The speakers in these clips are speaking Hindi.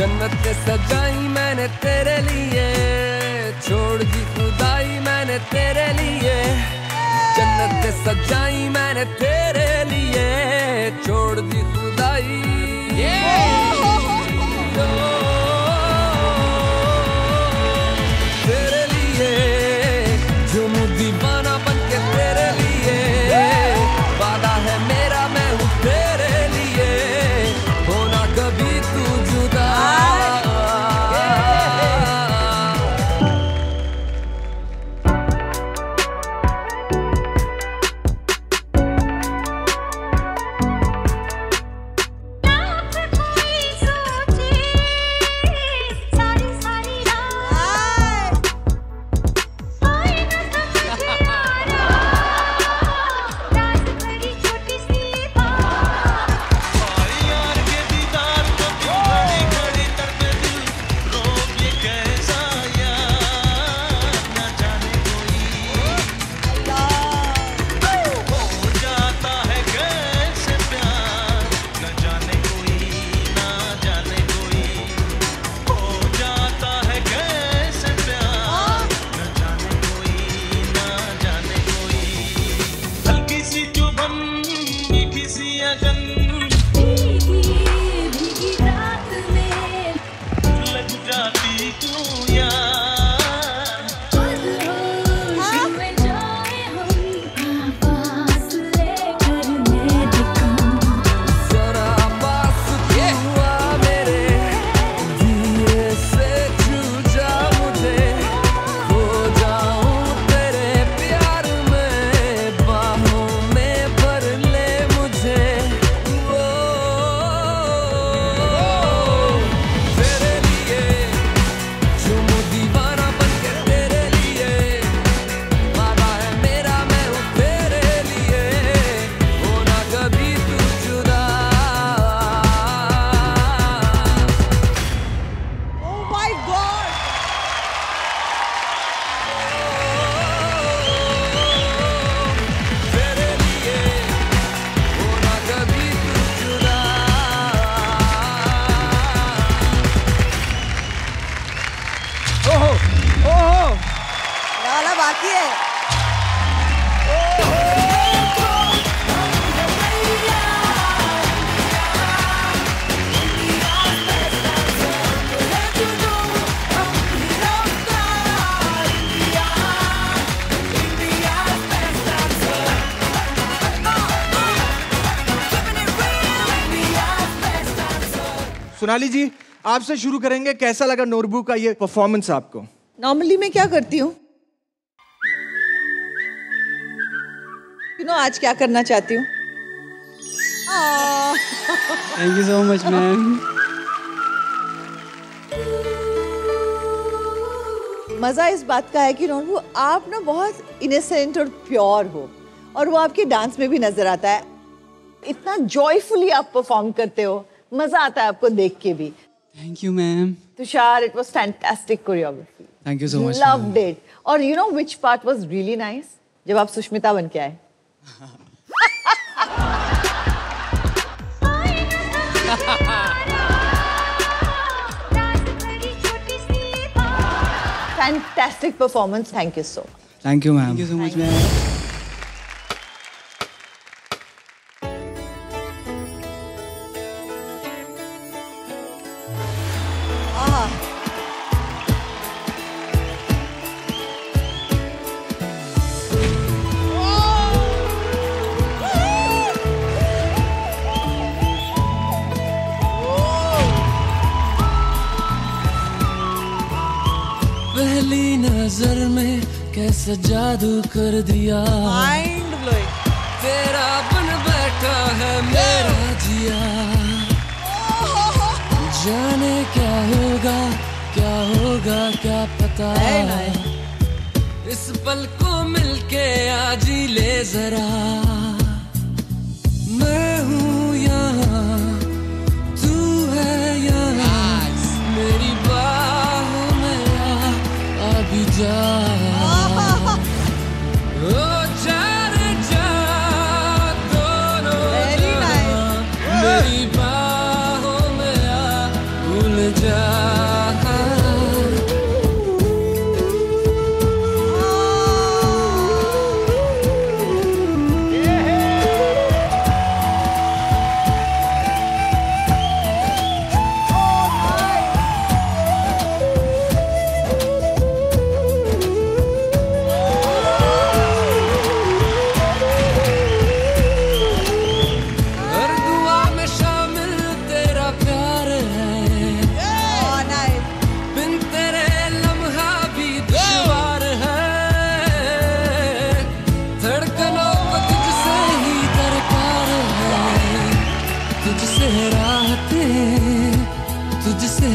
जन्नत सजाई मैंने तेरे लिए, छोड़ दी खुदाई मैंने तेरे लिए। जन्नत सजाई मैंने तेरे लिए, छोड़ दी खुदाई। तेरे लिए झूमूं दीवाना बनके तेरे लिए, वादा है मेरा मैं हूँ तेरे लिए, होना कभी तू जुदा। सोनाली जी, आपसे शुरू करेंगे। कैसा लगा नोरबू का ये परफॉर्मेंस आपको? नॉर्मली मैं क्या करती हूँ, आज क्या करना चाहती हूँ? Thank you so much ma'am. मजा इस बात का है कि नोरबू आप ना बहुत इनोसेंट और प्योर हो, और वो आपके डांस में भी नजर आता है। इतना जॉयफुली आप परफॉर्म करते हो, मजा आता है आपको देख के भी। Thank you ma'am. Tushar, it was fantastic choreography. Thank you so much. Loved it. और you know which part was really nice? जब आप सुष्मिता बन के आए। Fantastic performance. Thank you so much. Thank you, ma'am. Thank you so much, ma'am. पहली नजर में कैसा जादू कर दिया, माइंड ब्लोइंग। तेरा बन बैठा है मेरा जिया, जाने क्या होगा क्या पता। इस पल को मिलके आज ही ले जरा, मैं हूँ यहाँ तू है यहाँ, मेरी बाहों में आ भी जा। ओ जाने जा दोनों जहां, मेरी बाहों में आ भूल जा।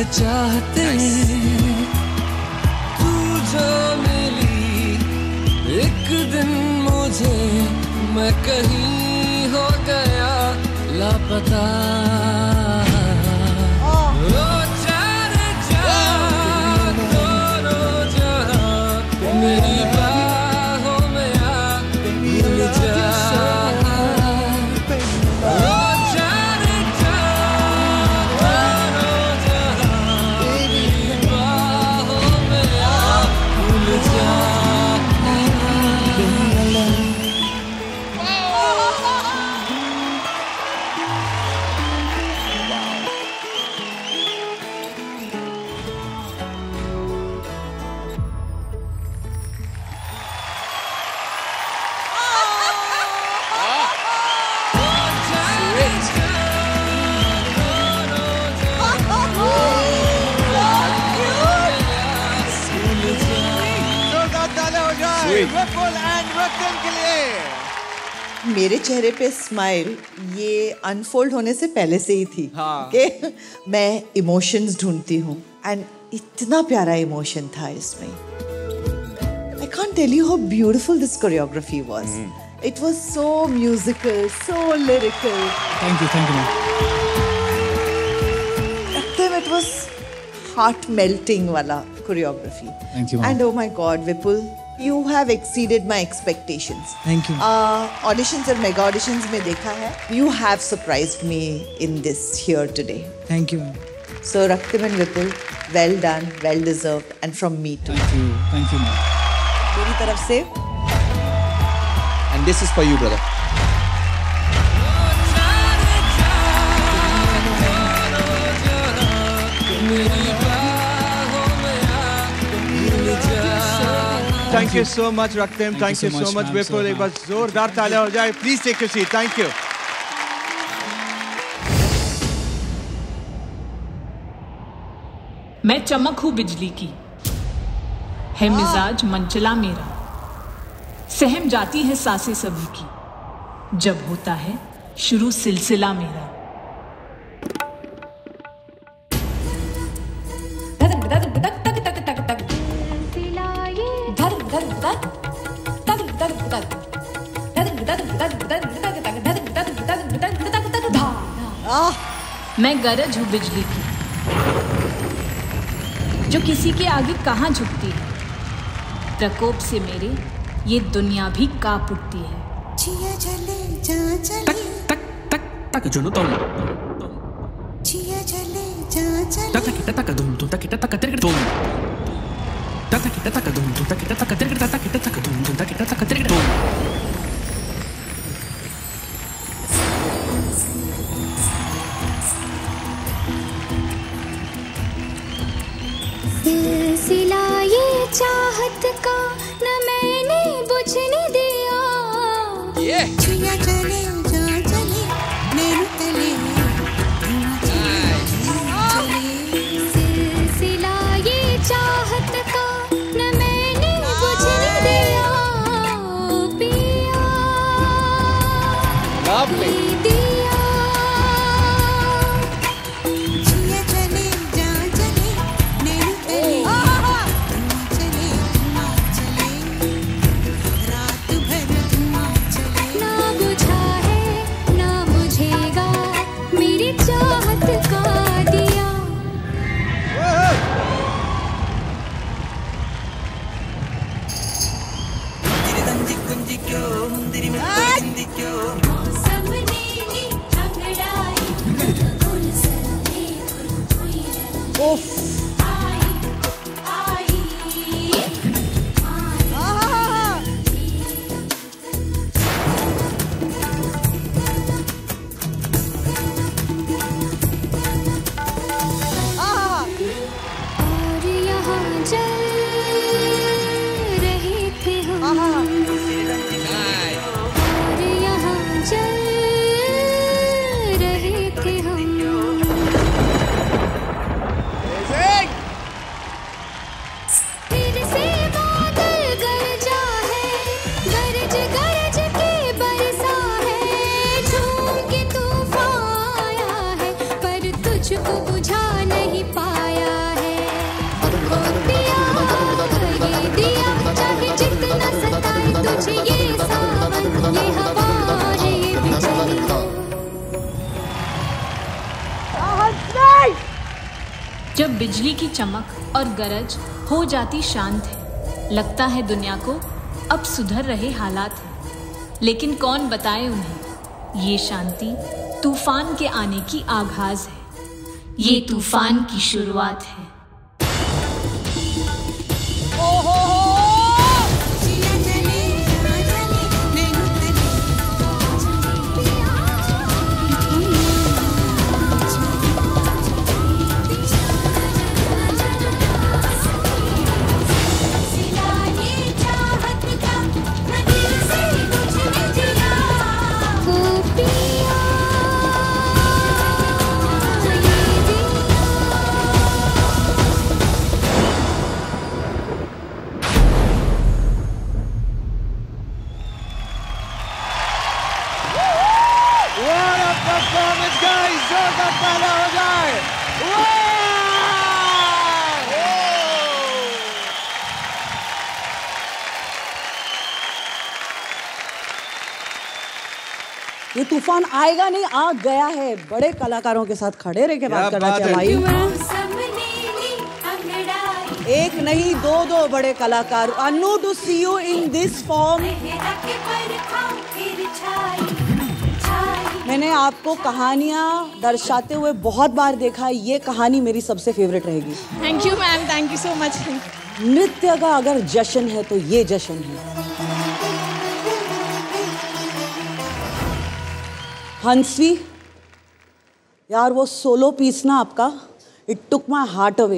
चाहते तू जो मिली एक दिन मुझे, मैं कहीं हो गया लापता। ओ जाने जा दोनों जहां मेरी बाहों में आ भूल जा। ओ जाने जा दोनों जहां मेरी बाहों में आ भूल जा। मेरे चेहरे पे स्माइल ये अनफोल्ड होने से पहले से ही थी। हाँ। कि मैं इमोशंस ढूंढती हूँ एंड इतना प्यारा इमोशन था इसमें। I can't tell you how beautiful this choreography was. It was so musical, so lyrical. Thank you, ma'am. It was heart-melting wala choreography. Thank you, ma'am. And oh my God, Vipul, you have exceeded my expectations. Thank you. Auditions और mega auditions में देखा है. You have surprised me in this here today. Thank you, ma'am. So Raktim and Vipul, well done, well deserved, and from me too. Thank you, ma'am. मेरी तरफ से. And this is for you, brother. Thank you so much, Raktim. Thank you so much, Vipul. एक बार जोरदार तालियां हो जाए. Please take your seat. Thank you. मैं चमक हूँ बिजली की, है मिजाज मनचला मेरा, सहम जाती है सांसें सभी की, जब होता है शुरू सिलसिला मेरा। मैं गरज हूँ बिजली की, जो किसी के आगे कहाँ झुकती है, प्रकोप से मेरे ये दुनिया भी कांप उठती है। तक तक तक तक जुनू तुम तक तक तक धूम तुम तक तक तेरे तुम तक तक तक धूम तुम तक तक तेरे तक तक धूम तुम तक तक तेरे तुम। सिलसिला ये चाहत का न मैंने बुझने दिया, जिया चले जा चले नैन तले सिलसिला ये चाहत का न मैंने बुझने दिया, पिया दिया जिया चले जा चले नैन तले जब बिजली की चमक और गरज हो जाती शांत है, लगता है दुनिया को अब सुधर रहे हालात हैं। लेकिन कौन बताए उन्हें ये शांति तूफान के आने की आगाज है, ये तूफान की शुरुआत है। ये तूफान आएगा नहीं, आ गया है। बड़े कलाकारों के साथ खड़े रह के बात करना चाहिए भाई। एक नहीं दो बड़े कलाकार। Anu, to see you in this form. मैंने आपको कहानियां दर्शाते हुए बहुत बार देखा है, ये कहानी मेरी सबसे फेवरेट रहेगी। Thank you ma'am, thank you so much. नृत्य का अगर जश्न है तो ये जश्न है। हंसवी यार, वो सोलो पीस ना आपका, it took my heart away.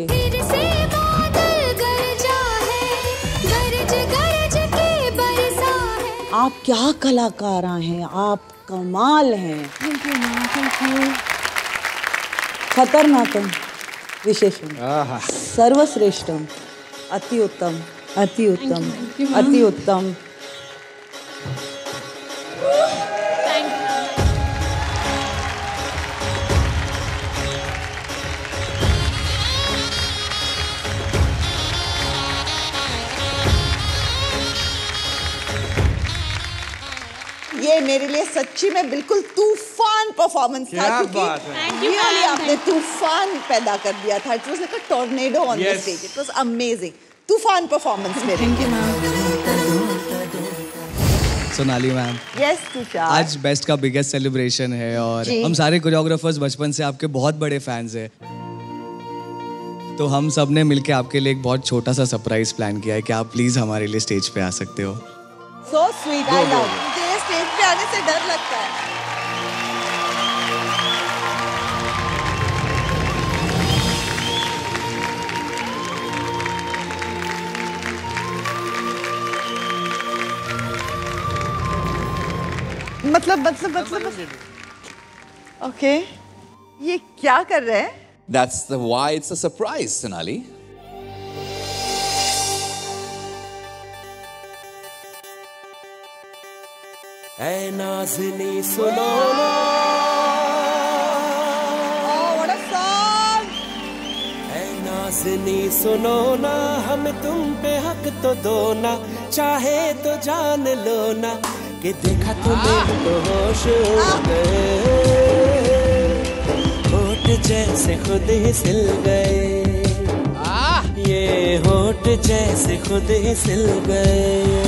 आप क्या कलाकार हैं, आप कमाल हैं। Thank you ma'am, thank you. खतरनाकम, विशेषम, सर्वश्रेष्ठम, अति उत्तम, अति उत्तम, अति उत्तम। ये मेरे लिए सच्ची में बिल्कुल तूफान परफॉर्मेंस था, क्योंकि आपने तूफान पैदा कर दिया था। It was like a tornado on the stage. It was amazing. तूफान परफॉर्मेंस मेरे। Thank you ma'am. Sonali ma'am, yes Tushar, आज बेस्ट का बिगेस्ट सेलिब्रेशन है और हम सारे कोरियोग्राफर्स बचपन से आपके बहुत बड़े फैंस हैं। तो हम सब ने मिलके आपके लिए एक बहुत छोटा सा सरप्राइज प्लान किया है कि आप प्लीज हमारे लिए स्टेज पे आ सकते हो। So sweet. I love. मुझे स्टेज पे आने से डर लगता है। मतलब ओके, ये क्या कर रहे हैं? That's why it's a surprise, Sonali. ऐ नाज़नी सुनो ना, what a song! ऐ नाज़नी सुनो ना, हम तुम पे हक तो दो ना, चाहे तो जान लो ना, कि देखा तुम्हें तो होश उड़ गए, होठ जैसे खुद ही सिल गए, ये होठ जैसे खुद ही सिल गए।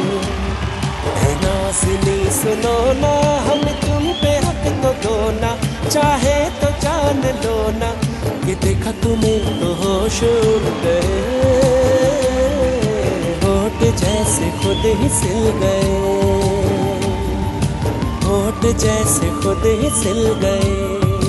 नाज़नी सुनो ना, हम तुम पे हक तो दो ना, चाहे तो जान लो ना, कि देखा तुम्हें तो होश उड़ गए, होठ जैसे खुद ही सिल गए, होठ जैसे खुद ही सिल गए।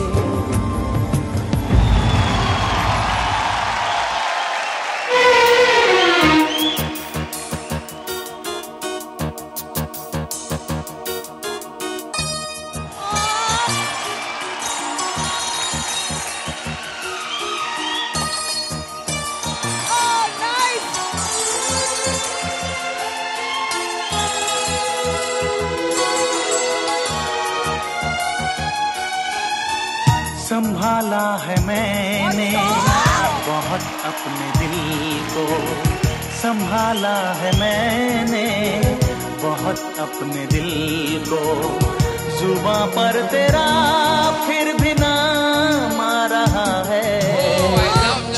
संभाला है मैंने बहुत अपने दिल को, संभाला है मैंने बहुत अपने दिल को, जुबां पर तेरा फिर भी नाम आ रहा है,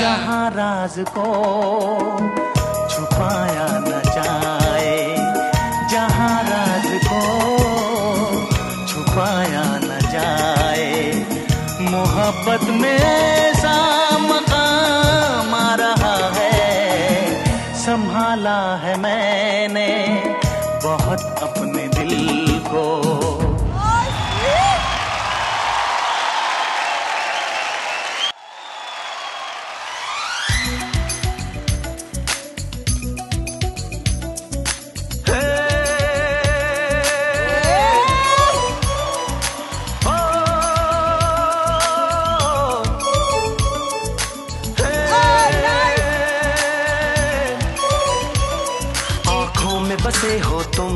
राज को छुपाया न जाए, जहाँ राज को छुपाया न जाए। मोहब्बत में ऐसा मकाम आ रहा है, संभाला है मैंने बहुत अपने दिल को। बसे हो तुम,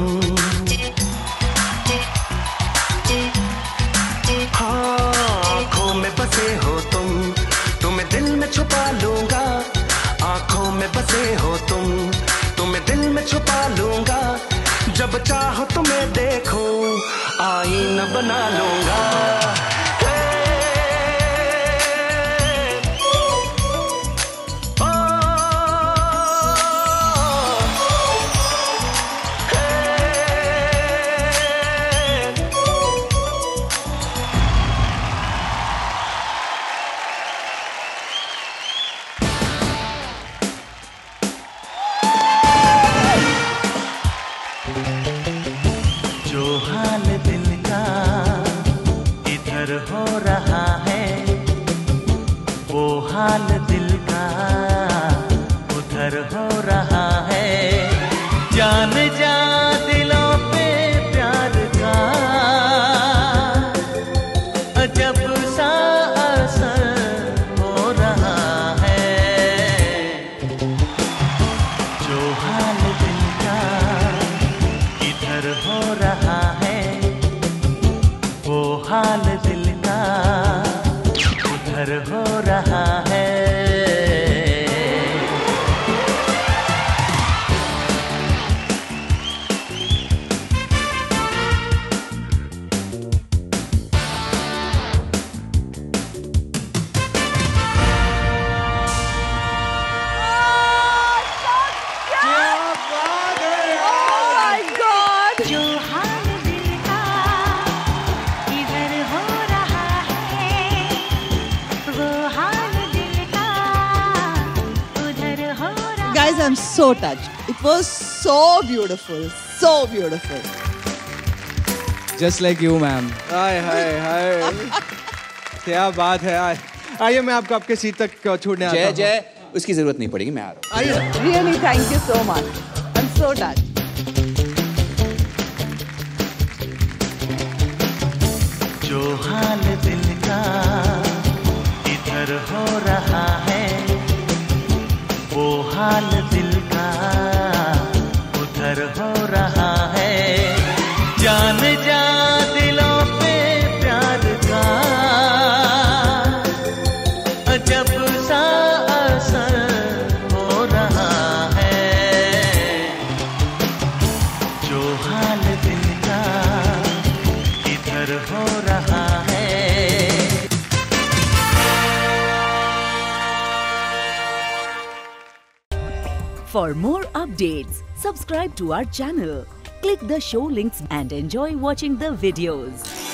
हाँ आँखों में बसे हो तुम, तुम्हें दिल में छुपा लूंगा। आँखों में बसे हो तुम, तुम्हें दिल में छुपा लूंगा। जब चाहो तुम्हें देखो, आईना बना लूंगा। हाल दिल का उधर हो रहा है, जान जा दिलों पे प्यार का अजब सा असर हो रहा है। जो हाल दिल का इधर हो रहा है, वो हाल दिल का उधर हो रहा है। Guys, I'm so touched. It was so beautiful, so beautiful. Just like you, ma'am. हाय हाय हाय, क्या बात है। आइए मैं आपको आपके सीट तक छोड़ने आता हूँ। जय उसकी जरूरत नहीं पड़ेगी, मैं आ रहा हूँ। आइए। Really, thank you so much. I'm so touched. जो हाल दिल का इधर हो रहा है, वो हाल दिल का उधर हो रहा है। जान जा दिलों पे प्यार का अजब सा असर हो रहा है। जो हाल दिल का इधर हो रहा है। For more updates, subscribe to our channel, click the show links and enjoy watching the videos.